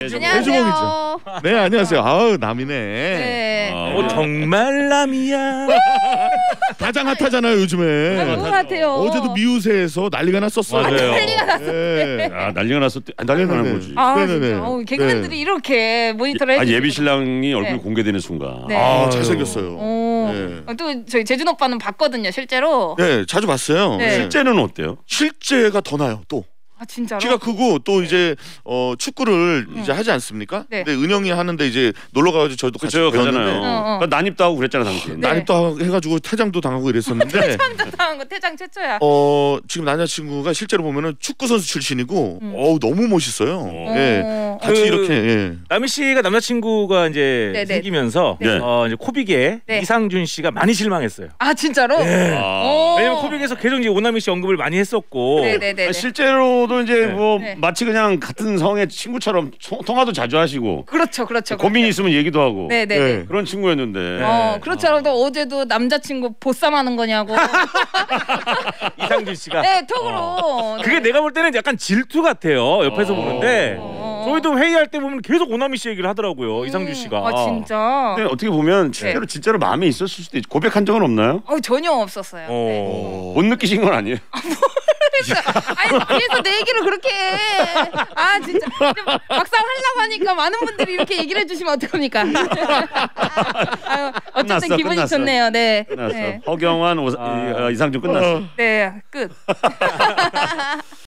안녕하세요. 네, 안녕하세요. 아우, 남이네. 네. 정말 남이야. 가장 핫하잖아요, 요즘에. 너무 핫해요. 어제도 미우새에서 난리가 났었어요. 맞아요. 난리가 났어. 네. 아, 난리가 났을 때 난리가 나는 거지. 아, 네네네. 진짜. 개그맨들이 이렇게 모니터를 아, 해주시고. 예비 신랑이 얼굴 네. 공개되는 순간. 네. 아, 잘생겼어요. 네. 또 저희 재준 오빠는 봤거든요, 실제로. 네, 자주 봤어요. 네. 실제는 어때요? 실제가 더 나요, 또. 아, 진짜로? 키가 크고 또 이제 축구를 이제 하지 않습니까? 네. 근데 은영이 하는데 이제 놀러 가가지고 저도 같이 그쵸, 배웠는데 가잖아요. 그러니까 난입도 하고 그랬잖아 당시. 네. 난입도 해가지고 퇴장도 당하고 이랬었는데 퇴장 당한 거 퇴장 최초야. 지금 남자친구가 실제로 보면은 축구 선수 출신이고 너무 멋있어요. 예, 같이 그- 이렇게 예. 남희 씨가 남자친구가 이제 네네. 생기면서 네. 이제 코빅에 네. 이상준 씨가 많이 실망했어요. 아, 진짜로? 네. 오. 왜냐면 코빅에서 계속 이제 오남희 씨 언급을 많이 했었고. 네네네. 아, 실제로도 이제 네. 뭐 네. 마치 그냥 같은 성의 친구처럼 통화도 자주 하시고 그렇죠, 그렇죠. 고민이 있으면 얘기도 하고 네네네. 네. 그런 친구였는데. 그렇죠. 또 어제도 남자친구 보쌈하는 거냐고. 이상준 씨가. 네, 톡으로. 그게 내가 볼 때는 약간 질투 같아요. 옆에서 보는데. 저희도 회의할 때 보면 계속 오남희 씨 얘기를 하더라고요. 이상준 씨가. 아, 진짜. 근데 어떻게 보면 실제로 진짜로 마음에 있었을 수도 있고 고백한 적은 없나요? 전혀 없었어요. 네. 못 느끼신 건 아니에요? 아니, 뒤에서 내 얘기를 그렇게 해. 아, 진짜. 근데 막상 하려고 하니까 많은 분들이 이렇게 얘기를 해주시면 어떡합니까? 아유, 어쨌든 끝났어, 기분이 끝났어. 좋네요. 네. 끝났어. 네. 허경환 이상준 끝났어. 네, 끝.